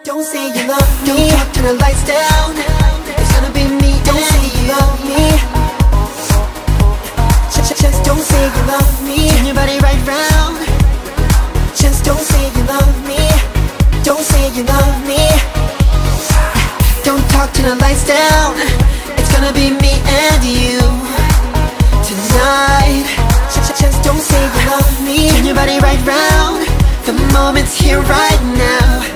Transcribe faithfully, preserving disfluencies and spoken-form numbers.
Don't say you love me. Don't talk, turn the lights down. It's gonna be me. Don't say you love me. Just, just don't say you love me. Turn your body right round. Just don't say you love me. Don't say you love me. Don't talk, turn the lights down. It's gonna be me and you tonight. Just, just don't say you love me. Turn your body right round. The moment's here right now.